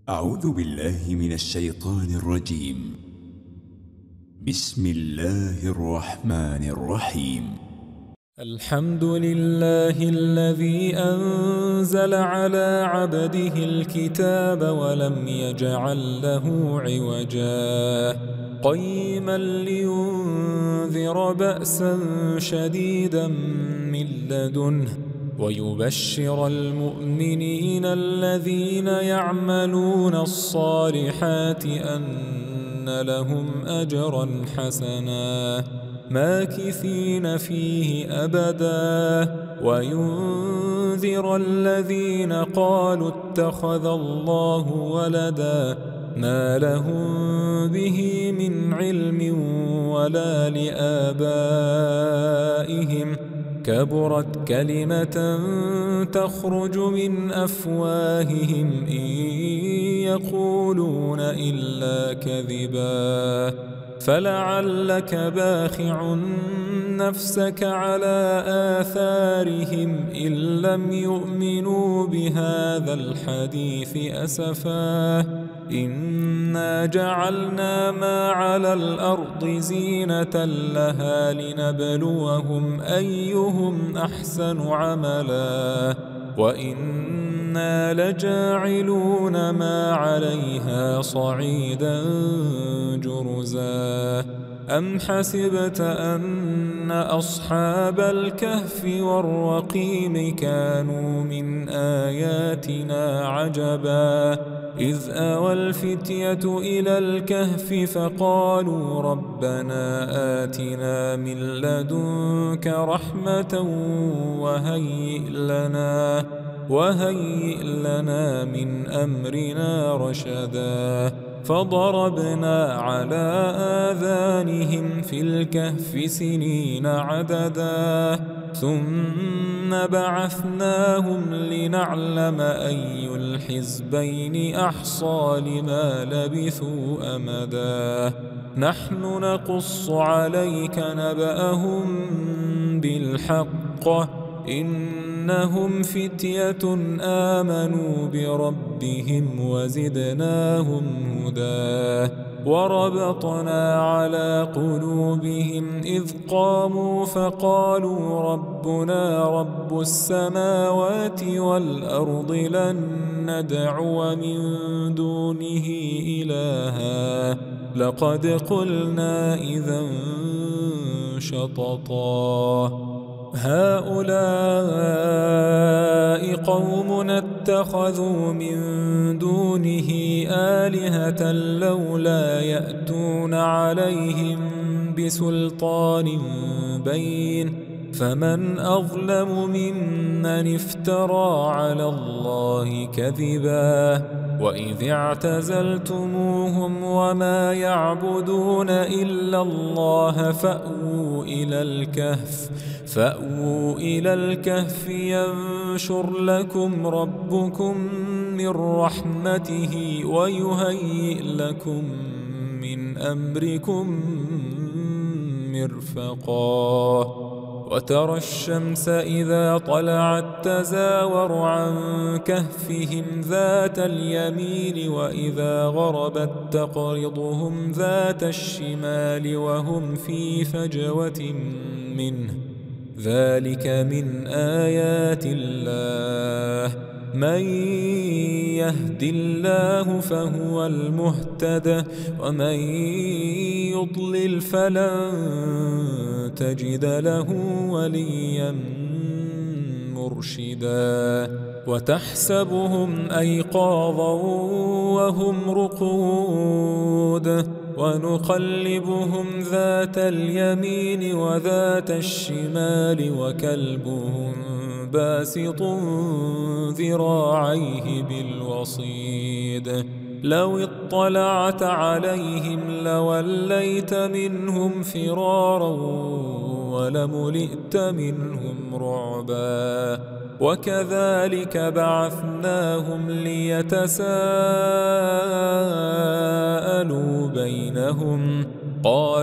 أعوذ بالله من الشيطان الرجيم. بسم الله الرحمن الرحيم. الحمد لله الذي أنزل على عبده الكتاب ولم يجعل له عوجا قيما لينذر بأسا شديدا من لدنه ويبشر المؤمنين الذين يعملون الصالحات أن لهم أجرا حسنا ماكثين فيه أبدا وينذر الذين قالوا اتخذ الله ولدا ما لهم به من علم ولا لآبائهم كبرت كلمة تخرج من أفواههم إن يقولون إلا كذبا فلعلك باخع نفسك على آثارهم إن لم يؤمنوا بهذا الحديث أسفا إنا جعلنا ما على الأرض زينة لها لنبلوهم أيهم أحسن عملا وإنا لجاعلون ما عليها صعيدا جرزا أم حسبت أن أصحاب الكهف والرقيم كانوا من آياتنا عجبا إذ أوى الفتية إلى الكهف فقالوا ربنا آتنا من لدنك رحمة وهيئ لنا من أمرنا رشدا فضربنا على آذانهم في الكهف سنين عددا ثم بعثناهم لنعلم أي الحزبين أحصى لما لبثوا أمدا نحن نقص عليك نبأهم بالحق إنهم فتية آمنوا بربهم وزدناهم هدى وربطنا على قلوبهم إذ قاموا فقالوا ربنا رب السماوات والأرض لن ندعو من دونه إلها لقد قلنا إذا شططا هؤلاء قوم اتخذوا من دونه آلهة لولا يأتون عليهم بسلطان بين فمن أظلم ممن افترى على الله كذبا وإذ اعتزلتموهم وما يعبدون إلا الله فأووا إلى الكهف ينشر لكم ربكم من رحمته ويهيئ لكم من أمركم مرفقا وترى الشمس إذا طلعت تزاور عن كهفهم ذات اليمين وإذا غربت تقرضهم ذات الشمال وهم في فجوة منه ذلك من آيات الله من يهد الله فهو المهتد ومن يضلل فلن تجد له وليا مرشدا وتحسبهم أيقاظا وهم رقود ونقلبهم ذات اليمين وذات الشمال وكلبهم باسط ذراعيه بالوصيد لو اطلعت عليهم لوليت منهم فرارا ولملئت منهم رعبا وكذلك بعثناهم ليتساءلوا بينهم قال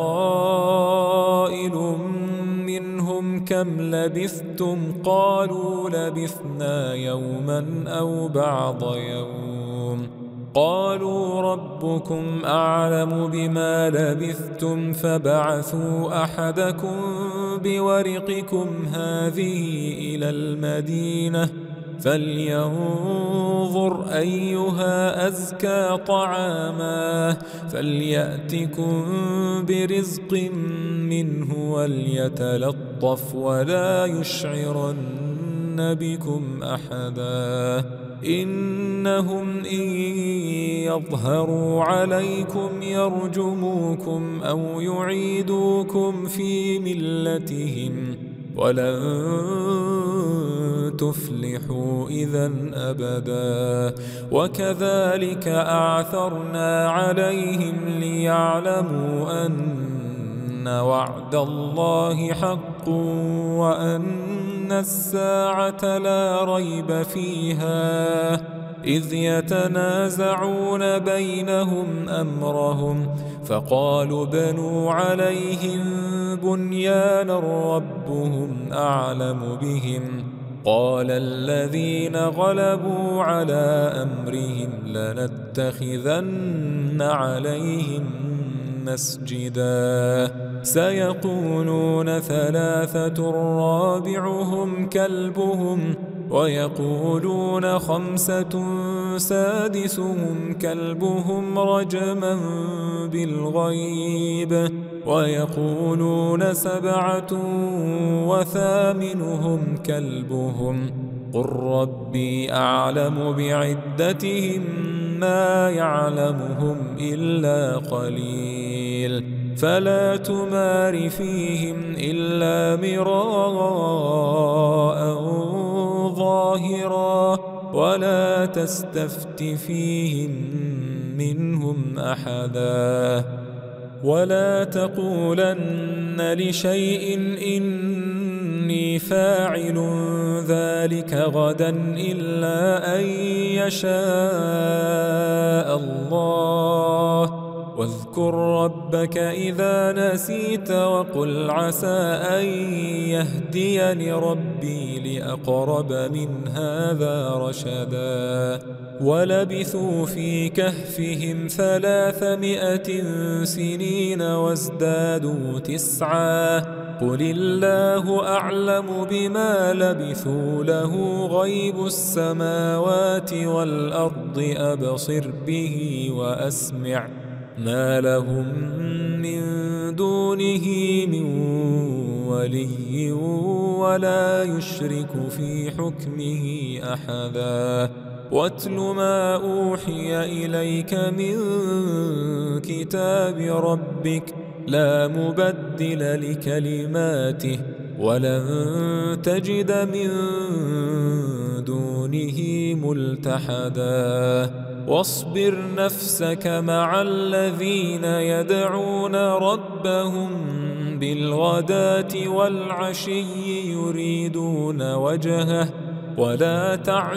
قائل منهم كم لبثتم قالوا لبثنا يوما أو بعض يوم قالوا ربكم أعلم بما لبثتم فابعثوا أحدكم بورقكم هذه إلى المدينة فلينظر أيها أزكى طعاما فليأتكم برزق منه وليتلطف ولا يشعرن بكم أحدا إنهم إن يظهروا عليكم يرجموكم أو يعيدوكم في ملتهم ولن تفلحوا إذا أبدا وكذلك أعثرنا عليهم ليعلموا أن وعد الله حق وأن الساعة لا ريب فيها إذ يتنازعون بينهم أمرهم فقالوا بنوا عليهم بنيانا ربهم أعلم بهم قال الذين غلبوا على أمرهم لنتخذن عليهم مسجدا سيقولون ثلاثة رابعهم كلبهم ويقولون خمسة سادسهم كلبهم رجما بالغيب ويقولون سبعة وثامنهم كلبهم قل ربي أعلم بعدتهم ما يعلمهم إلا قليل فلا تمار فيهم إلا مراء ظاهرا ولا تستفت فيهم منهم أحدا ولا تقولن لشيء إني فاعل ذلك غدا إلا أن يشاء الله واذكر ربك إذا نسيت وقل عسى أن يهديني ربي لأقرب من هذا رشدا ولبثوا في كهفهم 300 سنين وازدادوا 9 قل الله أعلم بما لبثوا له غيب السماوات والأرض أبصر به وأسمع ما لهم من دونه من ولي ولا يشرك في حكمه أحدا واتل ما أوحي إليك من كتاب ربك لا مبدل لكلماته ولن تجد من دونه ملتحدا واصبر نفسك مع الذين يدعون ربهم بالغداة والعشي يريدون وجهه ولا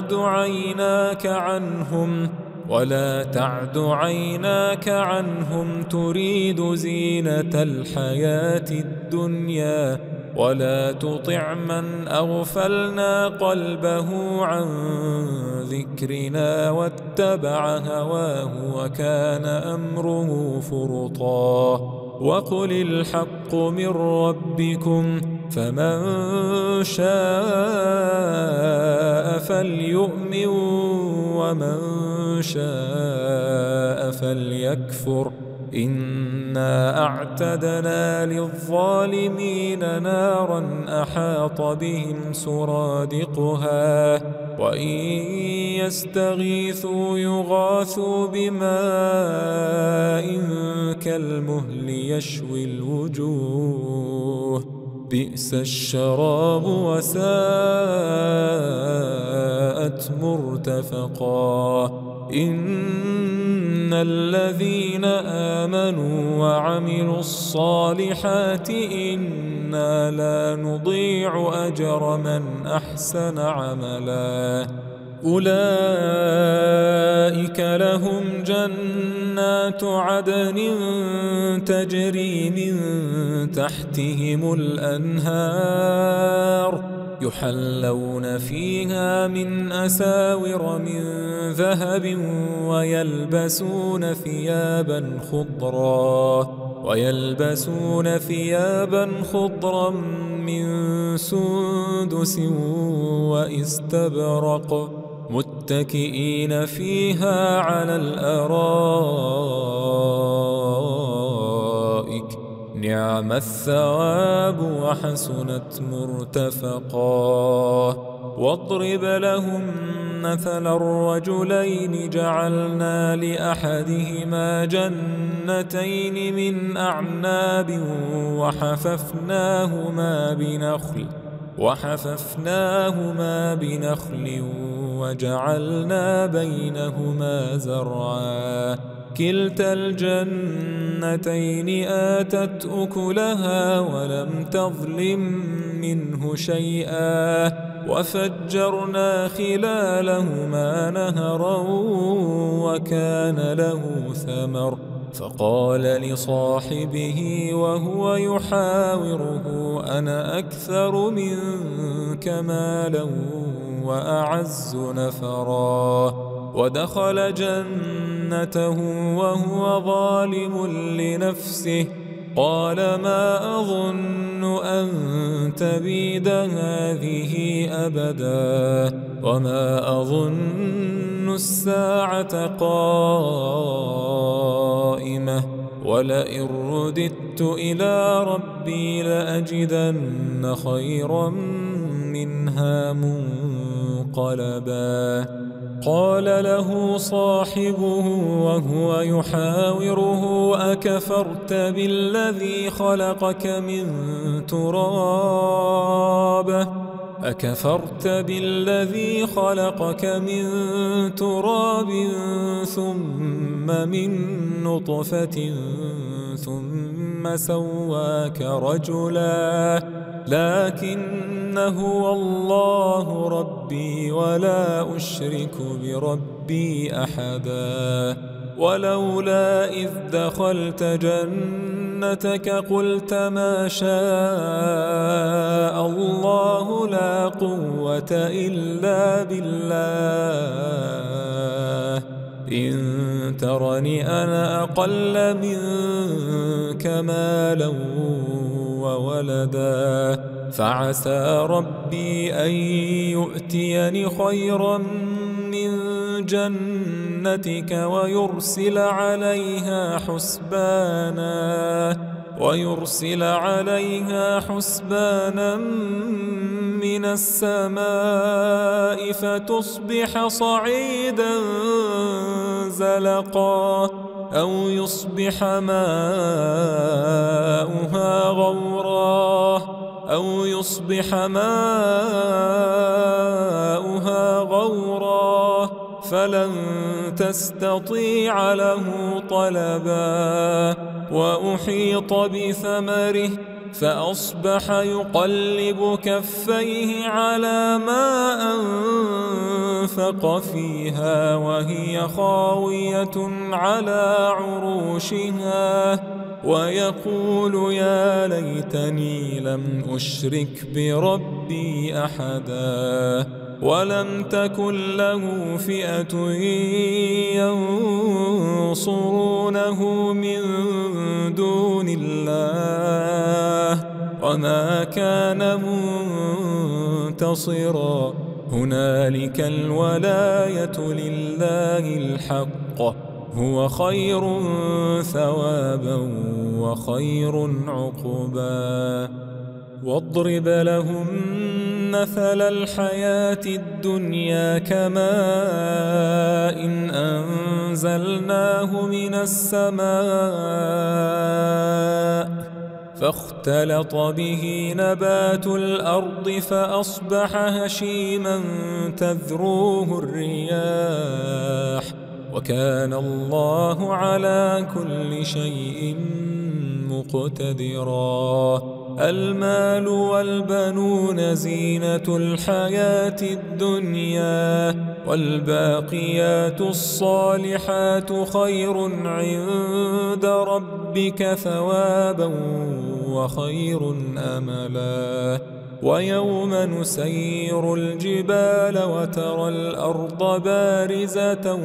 تعد عيناك عنهم تريد زينة الحياة الدنيا ولا تطع من أغفلنا قلبه عن ذكرنا واتبع هواه وكان أمره فرطا وقل الحق من ربكم فمن شاء فليؤمن ومن شاء فليكفر إنا أعتدنا للظالمين نارا أحاط بهم سرادقها وإن يستغيثوا يغاثوا بماء كالمهل يشوي الوجوه بئس الشراب وساءت مرتفقا إن الذين آمنوا وعملوا الصالحات إنا لا نضيع أجر من أحسن عملا أولئك لهم جنات عدن تجري من تحتهم الأنهار يحلون فيها من أساور من ذهب ويلبسون ثيابا خضرا من سندس وإستبرق متكئين فيها على الأرائك نعم الثواب وحسنت مرتفقا. واضرب لهم مثل الرجلين جعلنا لأحدهما جنتين من أعناب وحففناهما بنخل وجعلنا بينهما زرعا كلتا الجنتين آتت أكلها ولم تظلم منه شيئا وفجرنا خلالهما نهرا وكان له ثمر فقال لصاحبه وهو يحاوره أنا أكثر منك مالا وأعز نفرا. ودخل جنته وهو ظالم لنفسه قال ما أظن أن تبيد هذه أبدا وما أظن الساعة قائمة ولئن رددت إلى ربي لأجدن خيرا منها منقلبا. قال له صاحبه وهو يحاوره أكفرت بالذي خلقك من تراب ثم من نطفة ثم سواك رجلا لكن هو الله ربي ولا أشرك بربي أحدا. ولولا إذ دخلت جنتك قلت ما شاء الله لا قوة إلا بالله إن ترني أنا أقل منك مالا وولدا فعسى ربي أن يؤتيني خيرا من جنتك ويرسل عليها حسبانا من السماء فتصبح صعيدا زلقا أو يصبح ماؤها غورا فلن تستطيع له طلبا. وأحيط بثمره فأصبح يقلب كفيه على ما أنفق فيها وهي خاوية على عروشها ويقول يا ليتني لم أشرك بربي أحدا ولم تكن له فئة ينصرونه من دون الله وما كان منتصرا. هنالك الولاية لله الحق هو خير ثوابا وخير عقبا. واضرب لهم مثل الحياة الدنيا كماء أنزلناه من السماء فاختلط به نبات الأرض فأصبح هشيما تذروه الرياح وكان الله على كل شيء مقتدرا. المال والبنون زينة الحياة الدنيا والباقيات الصالحات خير عند ربك ثوابا وخير أملا. ويوم نسير الجبال وترى الأرض بارزة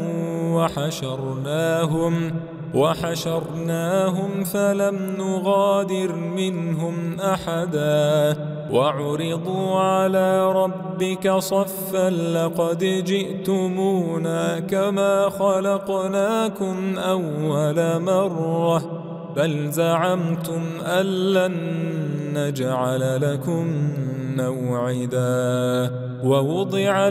وحشرناهم فلم نغادر منهم أحدا وعرضوا على ربك صفا لقد جئتمونا كما خلقناكم أول مرة بل زعمتم أن لن نجعل لكم موعدا ووضع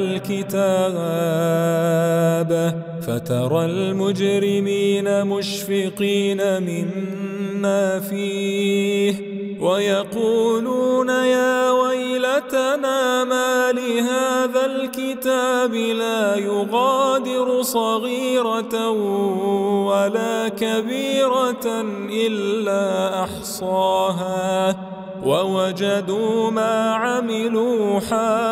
الكتاب فترى المجرمين مشفقين مما فيه ويقولون يا ويلتنا ما لهذا الكتاب لا يغادر صغيرة ولا كبيرة إلا أحصاها ووجدوا ما عملوا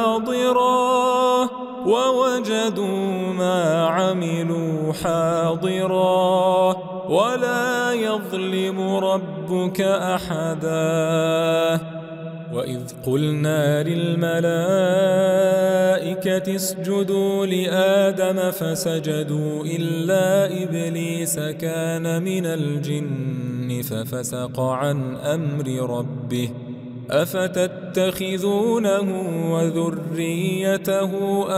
حاضرا ولا يظلم ربك أحدا وإذ قلنا للملائكة اسجدوا لآدم فسجدوا إلا إبليس كان من الجن ففسق عن أمر ربه أفتتخذونه وذريته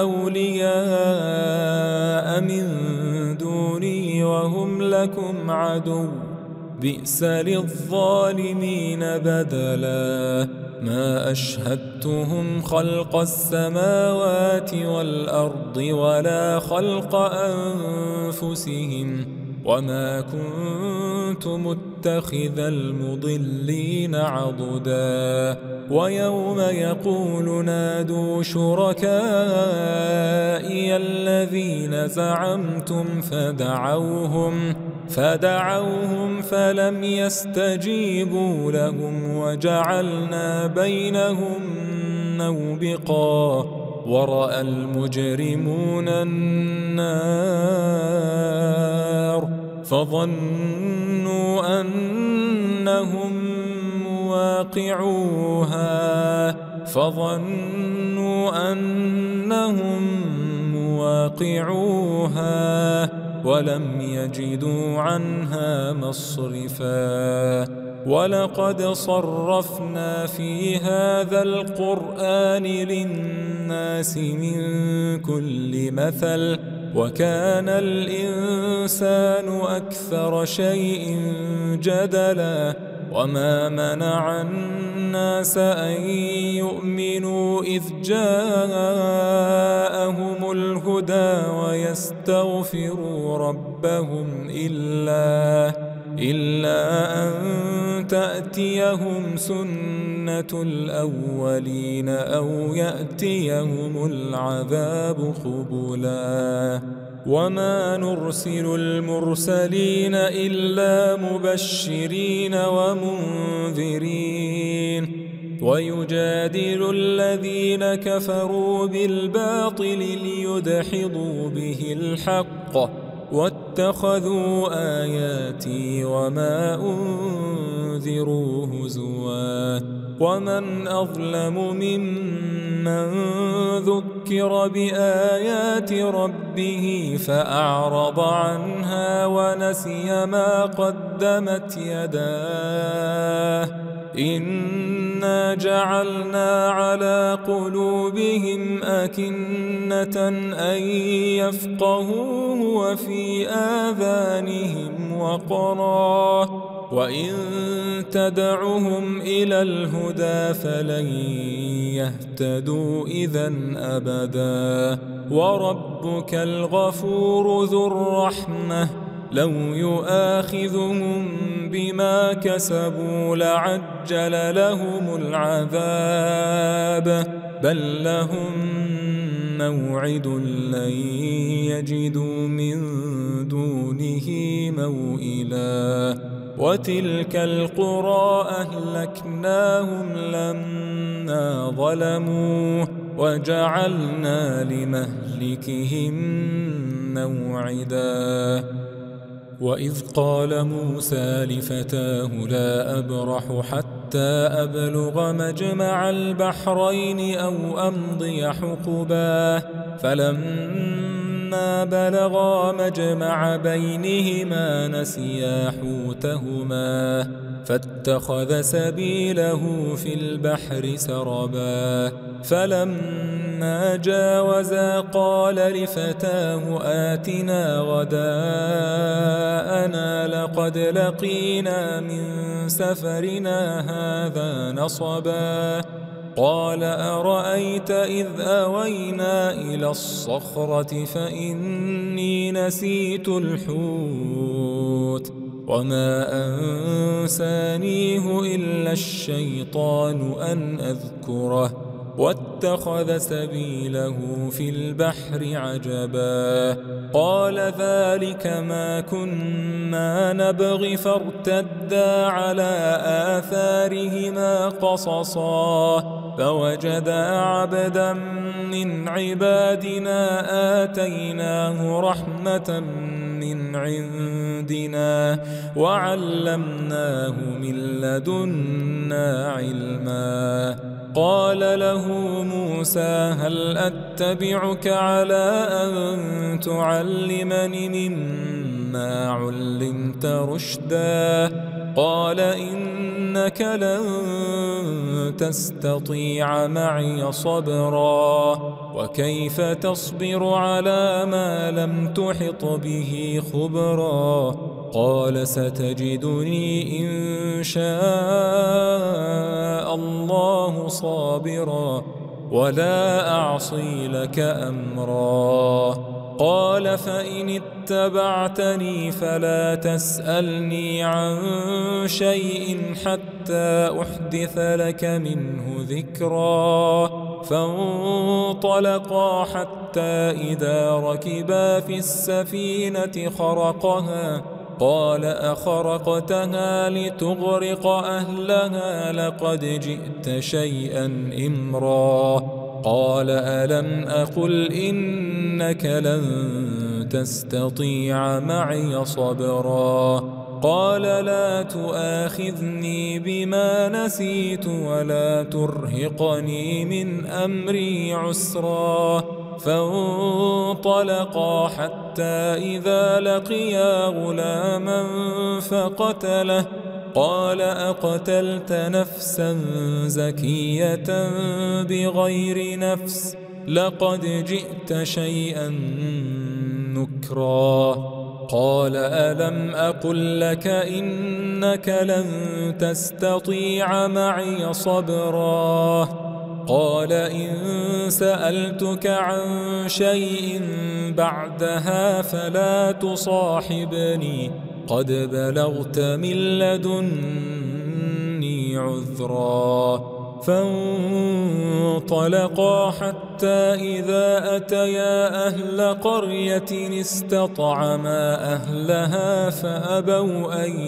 أولياء من دوني وهم لكم عدو بئس للظالمين بدلا ما أشهدتهم خلق السماوات والأرض ولا خلق أنفسهم وما كنت متخذ المضلين عضدا ويوم يقول نادوا شركائي الذين زعمتم فدعوهم فلم يستجيبوا لهم وجعلنا بينهم موبقا ورأى المجرمون النار فظنوا أنهم مواقعوها ولم يجدوا عنها مصرفا ولقد صرفنا في هذا القرآن للناس من كل مثل وكان الإنسان أكثر شيء جدلا وما منع الناس أن يؤمنوا إذ جاءهم الهدى ويستغفروا ربهم إلا أن تأتيهم سنة الأولين أو يأتيهم العذاب قبلا وما نرسل المرسلين إلا مبشرين ومنذرين ويجادل الذين كفروا بالباطل ليدحضوا به الحق واتخذوا آياتي وما أنذروا هزوا ومن أظلم ممن ذكر بآيات ربه فأعرض عنها ونسي ما قدمت يداه إنا جعلنا على قلوبهم أكنة أن يفقهوه وفي آذانهم وقرا وإن تدعهم إلى الهدى فلن يهتدوا إذا أبدا وربك الغفور ذو الرحمة لو يؤاخذهم بما كسبوا لعجل لهم العذاب بل لهم موعد لن يجدوا من دونه موئلا وتلك القرى أهلكناهم لما ظلموا وجعلنا لمهلكهم موعدا وإذ قال موسى لفتاه لا أبرح حتى حتى أبلغ مجمع البحرين أو أمضي حقبا فلما بلغا مجمع بينهما نسيا حوتهما فاتخذ سبيله في البحر سربا فلما جاوزا قال لفتاه آتنا غداءنا لقد لقينا من سفرنا هذا نصبا قال أرأيت إذ أوينا إلى الصخرة فإني نسيت الحوت وما أنسانيه إلا الشيطان أن أذكره واتخذ سبيله في البحر عجبا قال ذلك ما كنا نبغي فارتدا على آثارهما قصصا فوجدا عبدا من عبادنا آتيناه رحمة من عندنا وعلمناه من لدنا علما قال له موسى هل أتبعك على أن تعلمني مما علمت رشدا قال إنك لن تستطيع معي صبرا وكيف تصبر على ما لم تحط به خبرا قال ستجدني إن شاء الله صابرا ولا أعصي لك أمرا قال فإن اتبعتني فلا تسألني عن شيء حتى أحدث لك منه ذكرا فانطلقا حتى إذا ركبا في السفينة خرقها قال أخرقتها لتغرق أهلها لقد جئت شيئا إمرا قال ألم أقل إنك لن تستطيع معي صبرا قال لا تؤاخذني بما نسيت ولا ترهقني من أمري عسرا فانطلقا حتى إذا لقيا غلاما فقتله قال أقتلت نفسا زكية بغير نفس لقد جئت شيئا نكرا قال ألم أقل لك إنك لن تستطيع معي صبرا قال إن سألتك عن شيء بعدها فلا تصاحبني قد بلغت من لدني عذرا فانطلقا حتى إذا أتيا أهل قرية استطعما أهلها فأبوا أن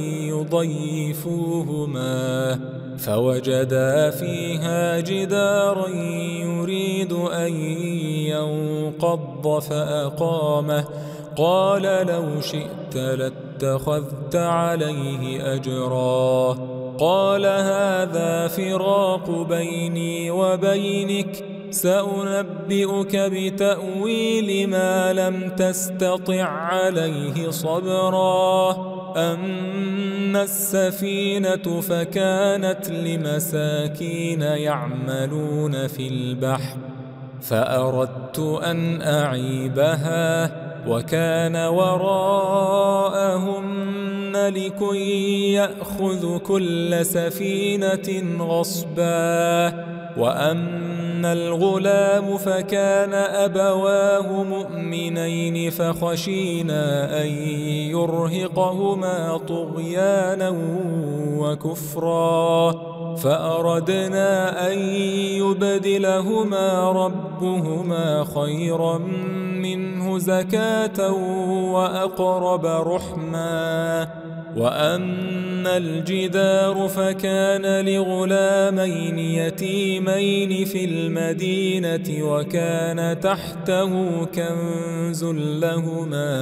يضيفوهما فوجدا فيها جدارا يريد أن ينقض فأقامه قال لو شئت لاتخذت عليه أجرا قال هذا فراق بيني وبينك سأنبئك بتأويل ما لم تستطع عليه صبرا أما السفينة فكانت لمساكين يعملون في البحر فأردت أن أعيبها وكان وراءهم ملك يأخذ كل سفينة غصبا وأما الغلام فكان أبواه مؤمنين فخشينا أن يرهقهما طغيانا وكفرا فأردنا أن يبدلهما ربهما خيرا منه زكاة وأقرب رحما وأما الجدار فكان لغلامين يتيمين في المدينة وكان تحته كنز لهما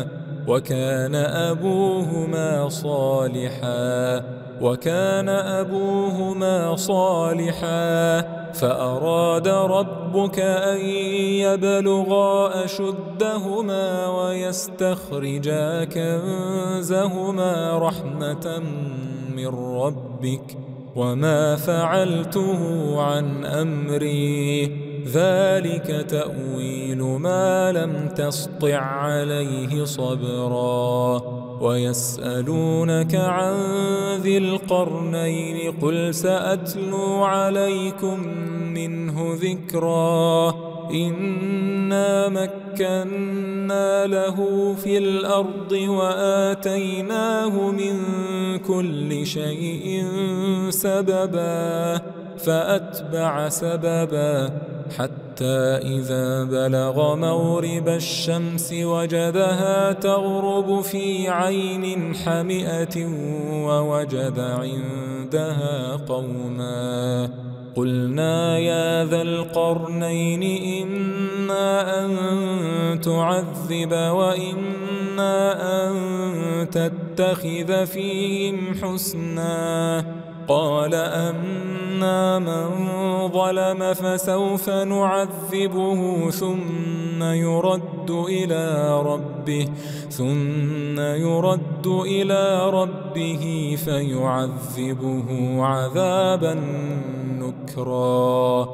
وكان أبوهما صالحا فأراد ربك أن يبلغا أشدهما ويستخرجا كنزهما رحمة من ربك وما فعلته عن أمري ذلك تأويل ما لم تسطع عليه صبرا ويسألونك عن ذي القرنين قل سأتلو عليكم منه ذكرا إنا مكنا له في الأرض وآتيناه من كل شيء سببا فأتبع سببا حتى إذا بلغ مغرب الشمس وجدها تغرب في عين حمئة ووجد عندها قوما قلنا يا ذا القرنين إما أن تعذب وإما أن تتخذ فيهم حسنا قال أما من ظلم فسوف نعذبه ثم يرد إلى ربه فيعذبه عذابا نكرا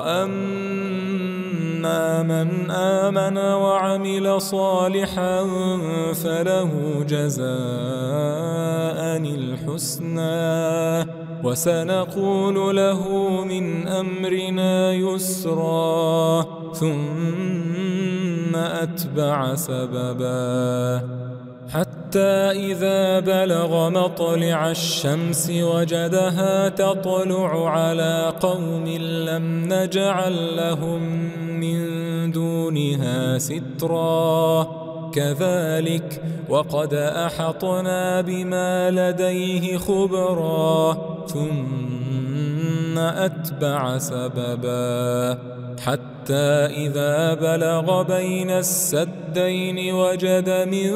وأما من آمن وعمل صالحا فله جزاء الحسنى وسنقول له من أمرنا يسرا ثم أتبع سببا حتى إذا بلغ مطلع الشمس وجدها تطلع على قوم لم نجعل لهم من دونها سترا كذلك وقد أحطنا بما لديه خبرا ثم أتبع سببا حتى إذا بلغ بين السدين وجد من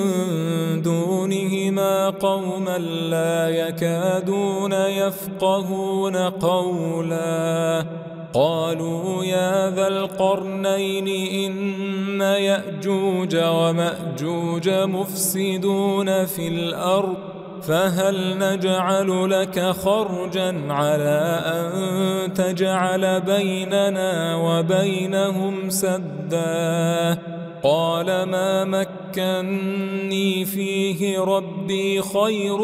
دونهما قوما لا يكادون يفقهون قولا قالوا يا ذا القرنين إن يأجوج ومأجوج مفسدون في الأرض فهل نجعل لك خرجا على أن تجعل بيننا وبينهم سدا قال ما مكني فيه ربي خير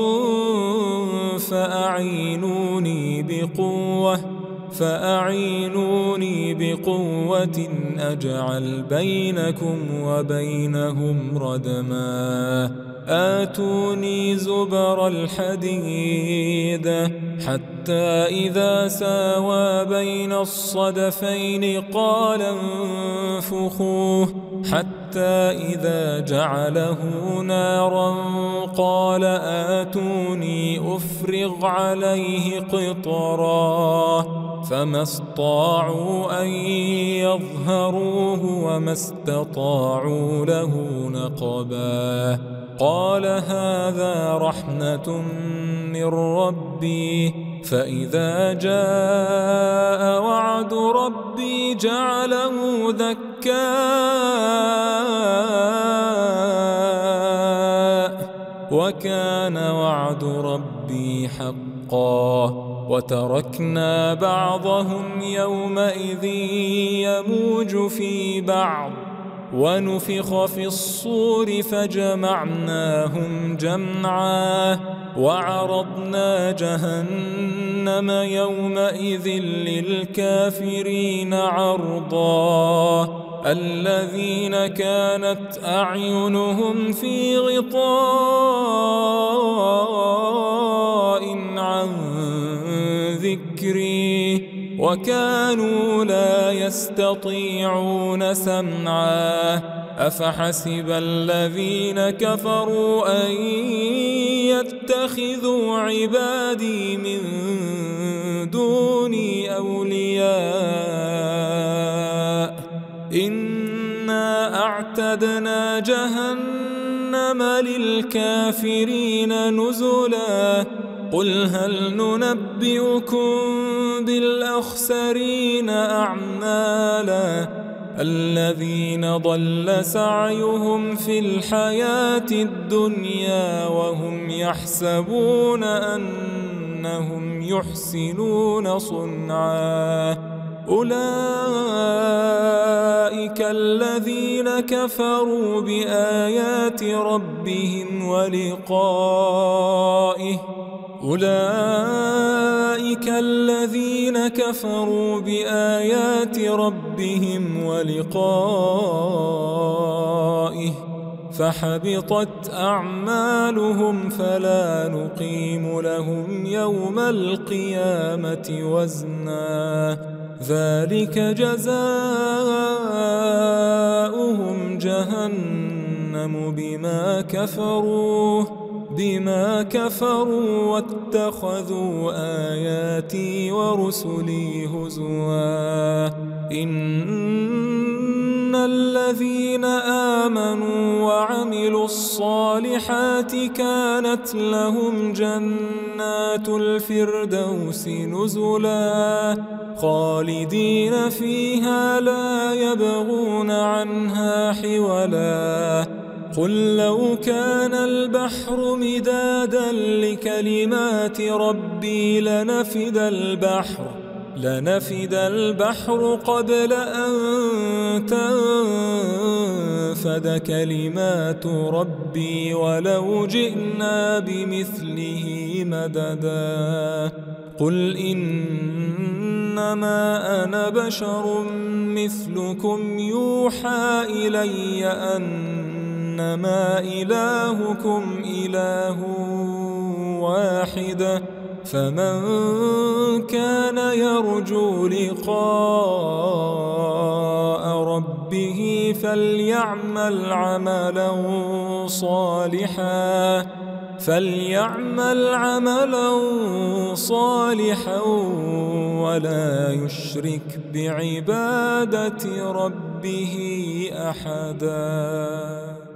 فأعينوني بقوة أجعل بينكم وبينهم ردما آتوني زبر الحديد حتى إذا ساوى بين الصدفين قال انفخوه حتى إذا جعله نارا قال آتوني أفرغ عليه قطرا فما استطاعوا أن يظهروه وما استطاعوا له نقبا قال هذا رحمة من ربي فإذا جاء وعد ربي جعله دكاء وكان وعد ربي حقا وتركنا بعضهم يومئذ يموج في بعض ونفخ في الصور فجمعناهم جمعا وعرضنا جهنم يومئذ للكافرين عرضا الذين كانت أعينهم في غطاء عن ذكري وكانوا لا يستطيعون سمعا أفحسب الذين كفروا أن يتخذوا عبادي من دوني أولياء إنا أعتدنا جهنم جهنم للكافرين نزلا قل هل ننبئكم بالأخسرين أعمالا الذين ضل سعيهم في الحياة الدنيا وهم يحسبون أنهم يحسنون صنعا أولئك الذين كفروا بآيات ربهم ولقائه فحبطت أعمالهم فلا نقيم لهم يوم القيامة وزنا ذلك جزاؤهم جهنم بما كفروا واتخذوا آياتي ورسلي هزوا إن الذين آمنوا وعملوا الصالحات كانت لهم جنات الفردوس نزلا خالدين فيها لا يبغون عنها حولا قل لو كان البحر مدادا لكلمات ربي لنفد البحر قبل أن تنفد كلمات ربي ولو جئنا بمثله مددا قل إنما أنا بشر مثلكم يوحى إلي أنما إلهكم إله واحد فمن كان يرجو لقاء ربه فليعمل عملا صالحا ولا يشرك بعبادة ربه أحدا.